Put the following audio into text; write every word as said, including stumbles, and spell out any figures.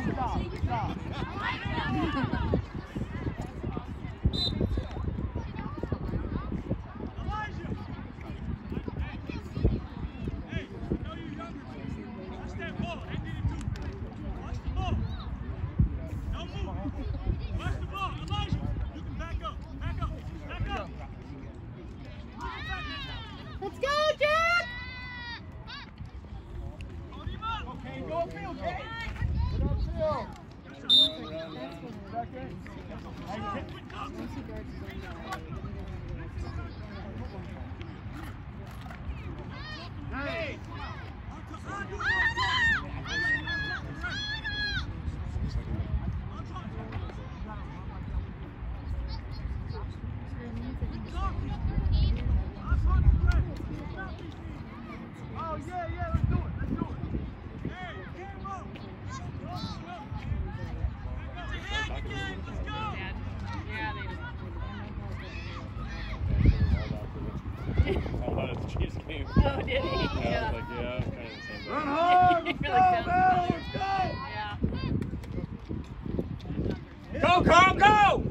Let's go, Jack! Okay, go upfield, okay? Go upfield. Second. Hey! Oh, yeah, yeah, let's do it, let's do it. Hey, game up. Let's go. Yeah, they I thought it was the Chiefs game. Oh, did he? Yeah, Yeah. I was like, yeah, kind of the same thing. Run hard, let's You're go, like, Bell, sounds let's go. Yeah. Go, Carl, go!